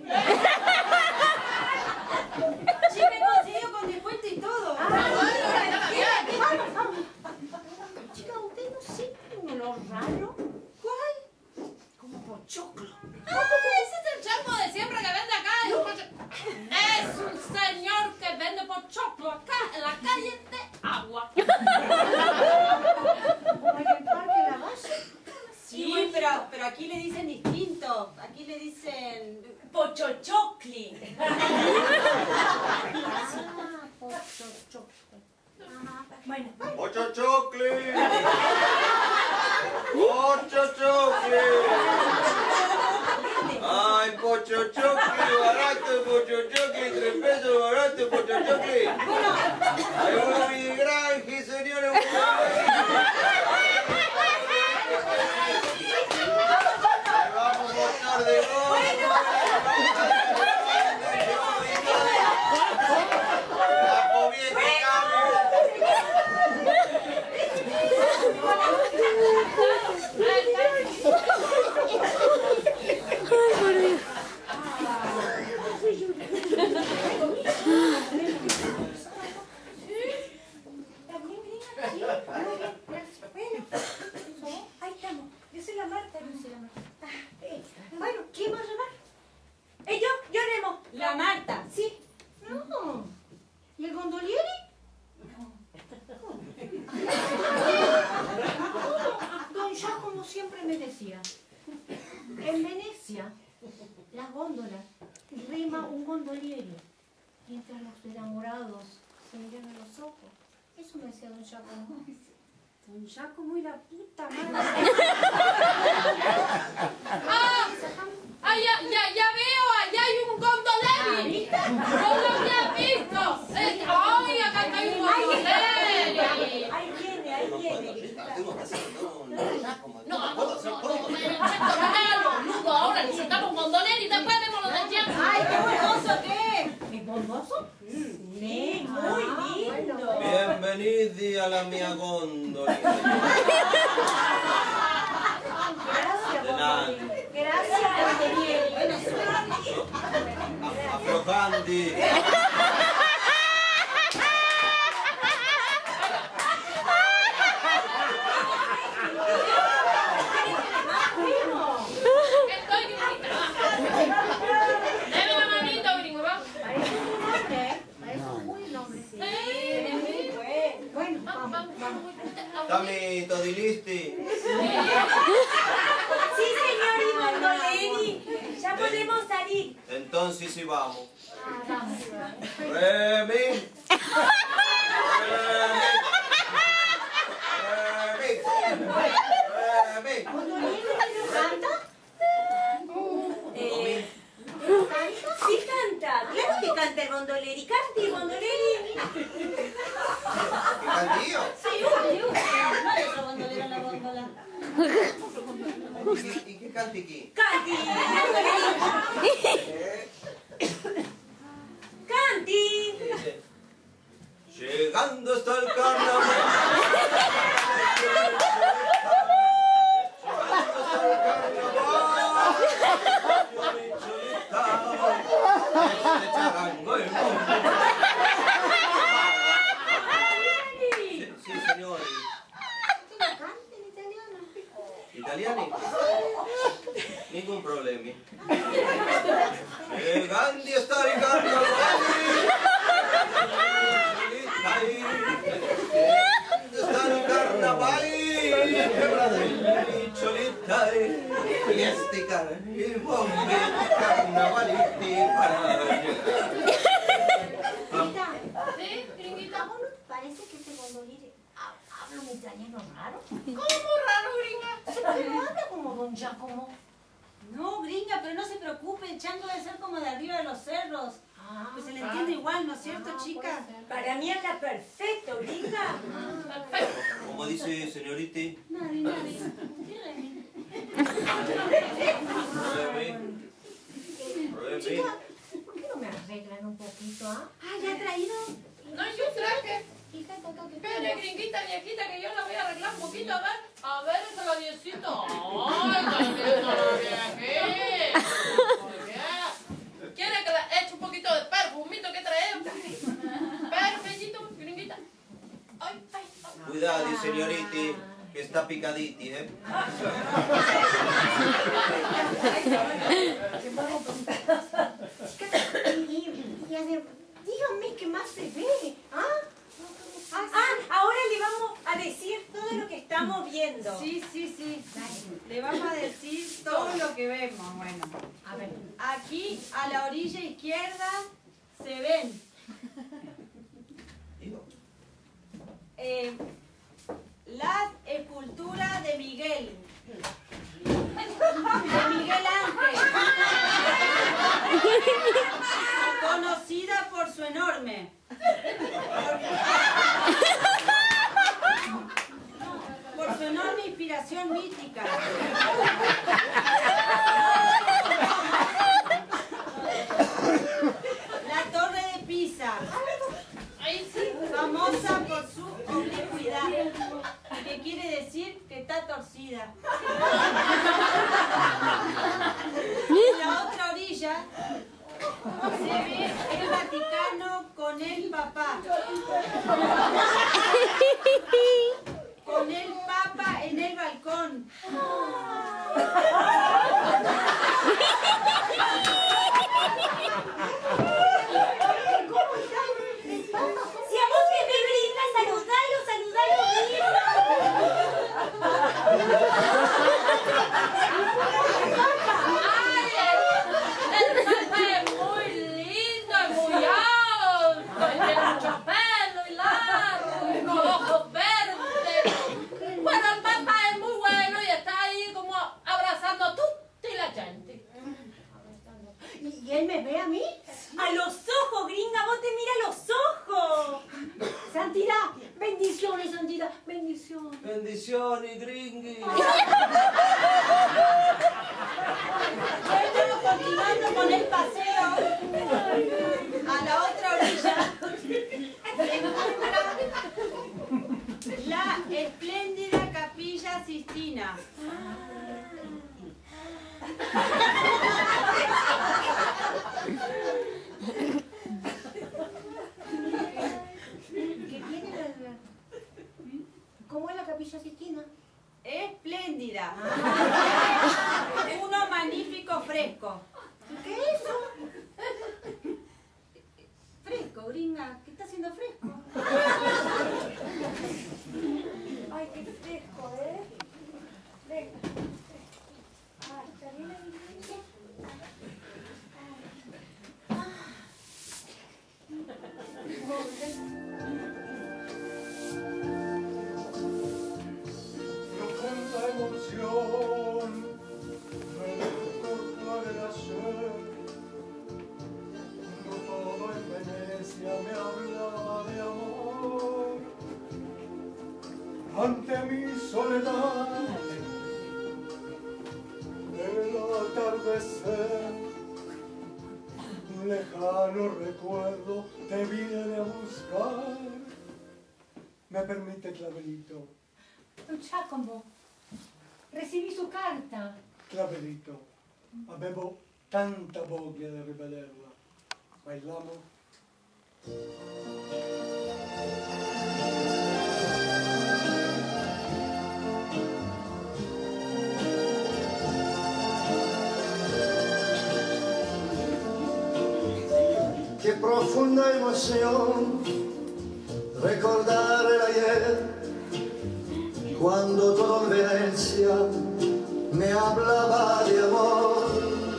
Sí, me consiguió con descuento y todo. Chica, ¿usted no siente un olor raro? ¿Cuál? Como pochoclo. Ese es el chango de siempre que vende acá. Es un señor que vende pochoclo acá en la calle de agua. ¿Como en el parque La Valle? Sí, pero aquí le dicen distinto. Aquí le dicen pochochocli. Ah, pochoclo. Bueno, Ocho chocle. Ocho chocle. Ay, pocho chocle, barato, pocho chocle, 3 pesos barato, pocho chocle. Hay uno mi granje, señores. Vamos a botar de nuevo. ahí estamos. Yo soy la Marta. Bueno, ¿quién va a llamar? Yo Nemo. La Marta. Sí. No. ¿Y el gondolieri? Don Giacomo siempre me decía, en Venecia, las góndolas rima un gondolieri, mientras los enamorados se miran a los ojos. Eso me decía don Giacomo. Don Giacomo y la puta madre. Ya veo, allá hay un gondoleri. No lo había visto. Ay, acá hay un gondoleri. Ahí viene, ahí viene. Tengo que hacer todo. No, boludo, ahora necesitamos un gondoleri y después vemos lo de Giacomo. ¡Ay, qué hermoso que es! ¿Es bondoso? Sí, muy lindo. Bienvenidos a la mia góndola. Gracias. grande. Gracias, Angelieri. Aflojandi. Estoy gringuita. Deme la manito, gringo, va. Parece un nombre, ¿eh? Parece muy nombre, sí. Bueno, vamos. Tami Todilisti. Sí, señor Imondoleri, ya podemos salir. Entonces sí vamos. Vamos. Remi. Remi. ¿Canta? Sí canta, claro que canta el Bondoleri. Cante el Bondoleri. ¿Qué cantillo? Sí, no hay otro bondolero en la góndola. ¿Y qué cantiqui? Canti, Canti. Llegando hasta el carnaval. Llegando hasta el carnaval. Este charango el mundo. Sí, señor. Canta en italiano. ¿Italiani? Ningún problema. Llegando hasta el carnaval. Sta il carnavale, cholitare, fiestica, i bombi, carnavalisti para Rita, ¿Sí, gringuita? ¿cómo no te parece que este gondolero habla un italiano raro? ¿Cómo raro, gringa? Sí, pero no habla como don Giacomo. No, gringa, pero no se preocupe, el chango debe ser como de arriba de los cerros. Ah, Pues se le entiende igual, ¿no es cierto, chica? Para mí habla perfecto, gringa. Perfecto. Como dice señorita, Nadie. chica, ¿por qué no me arreglan un poquito, ah? Ah, ¿ya ha traído? No, yo traje. Hija, toca que Espere, gringuita viejita, que yo la voy a arreglar un poquito. A ver, esta la viejita. Ay, también la viejita. ¿Quiere que le eche un poquito de perfumito que traemos? Perfumito, gringuita. Ay. cuidado señorita, que está picadita, ¿eh? Y a ver, díganme qué más se ve, ¿ah? Ahora le vamos a decir todo lo que estamos viendo. Sí. Le vamos a decir todo lo que vemos. Bueno, A ver, aquí a la orilla izquierda se ven las esculturas de Miguel. De Miguel Ángel. Conocida por su enorme. Por su enorme inspiración mística. La Torre de Pisa, Ahí sí. famosa por su oblicuidad, que quiere decir que está torcida. En la otra orilla se ve el Vaticano con el Papa. Con el Papa en el balcón. Si a vos que me brinda, saludalo, El Papa es muy lindo, es muy alto, y tiene mucho pelo y largo, y con ojos verdes. Bueno, el Papa es muy bueno y está ahí como abrazando Uno magnífico fresco. ¿Qué es eso? Fresco, gringa. ¿Qué está haciendo fresco? Ay, qué fresco, ¿eh? Venga. Ah, ¿está bien ahí? Profunda emoción me cortó el ayer, cuando todo en Venecia me hablaba de amor. Ante mi soledad, el atardecer, un lejano recuerdo te viene a buscar. ¿Me permite, Clavelito? Don Giacomo, recibí su carta. Clavelito, avevo tanta voglia di rivederla. Bailamo? Qué profunda emoción recordar el ayer, cuando todo en Venecia me hablaba de amor.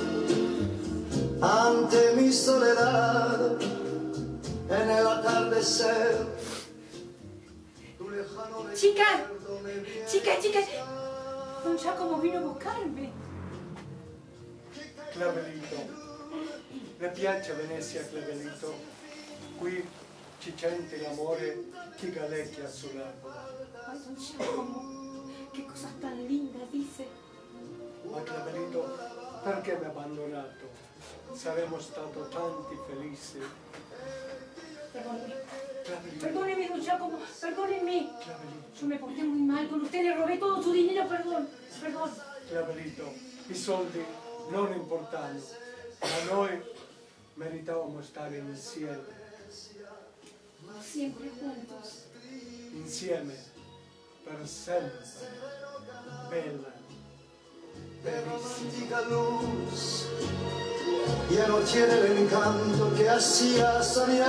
Ante mi soledad, en el atardecer, tu lejano Chicas, recuerdo me viene chicas, Don Giacomo vino a buscarme. Clavelito, le piace Venezia, Clavelito? Qui ci sente l'amore che galleggia sull'acqua. Ay, Don Giacomo, qué cosas tan lindas dice. Ma Clavelito, perché mi ha abbandonato? Saremmo stati tanti felici. Perdóneme, Clavelito, perdóneme, Don Giacomo, perdóneme. Clavelito, Yo me porté muy mal con usted, le robé todo su dinero, perdón. Clavelito, i soldi non importano, ma noi meritavamo stare insieme. Siempre juntos. Insieme, per sempre. Bella, bellissima. romántica luz, ya no tiene el encanto que hacía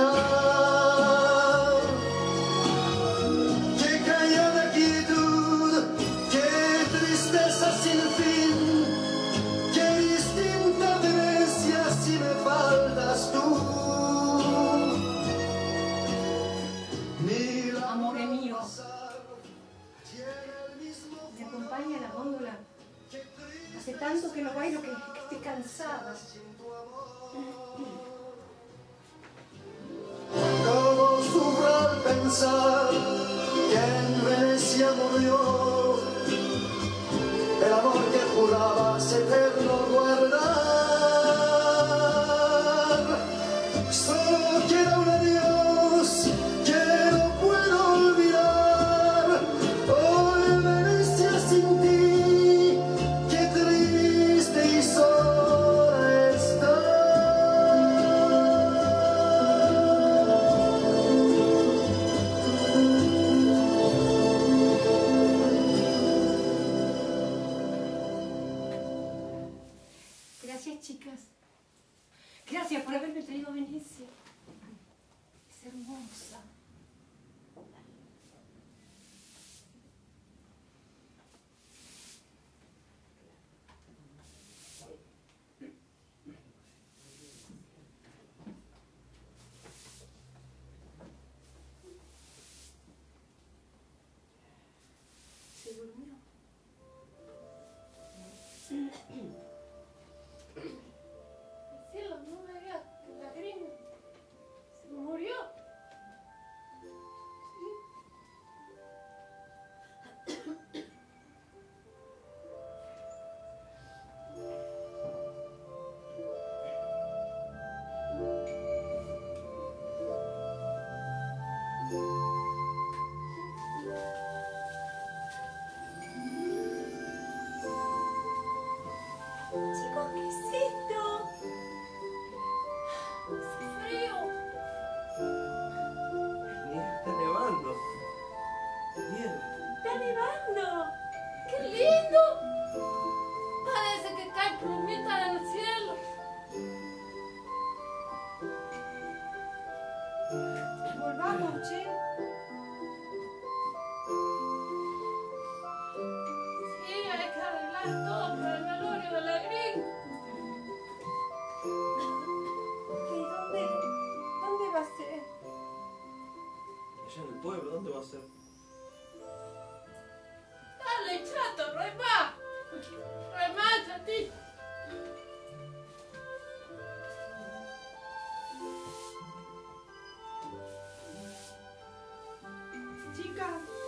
soñar. Qué callada quietud, qué tristeza sin fin, qué distinta Venecia si me faltas tú. Mira, Amore mío, me acompaña a la góndola. Hace tanto que no bailo que estoy cansada. cómo sufro al pensar que en Venecia murió el amor que jurabas eterno guardar. Solo quiero un adiós que no puedo olvidar. Hoy Venecia sin ti, qué triste y sola está. Gracias, chicas. Gracias por haberme traído a Venecia. Es hermosa. Se durmió. Cielo, no me digas que la gringa se murió. Chicos, ¿qué es esto? no te va a hacer. Dale, chato, remá. Remá, chatito. Chica,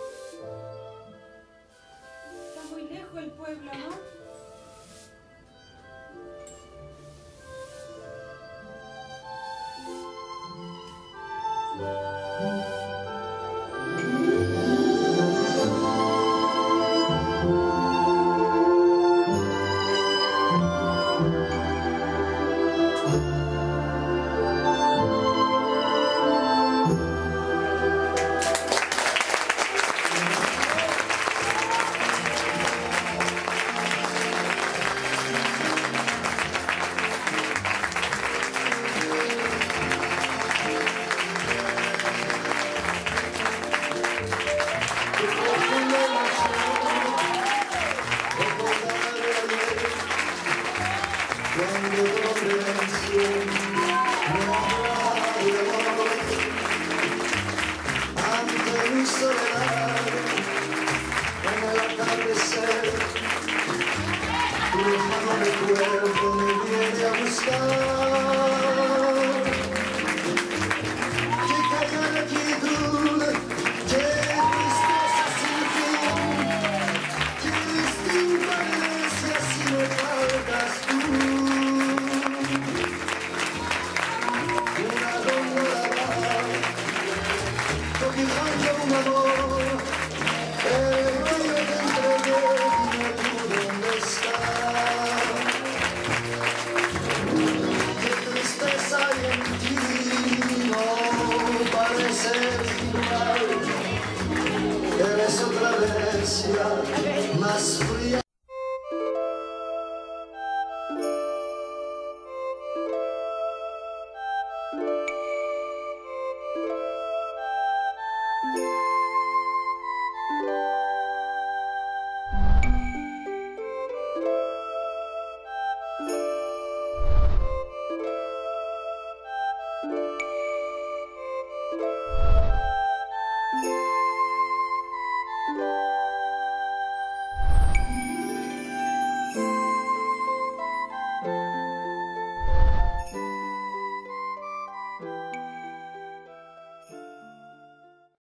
está muy lejos el pueblo, ¿no? Eres otra Grecia más fría.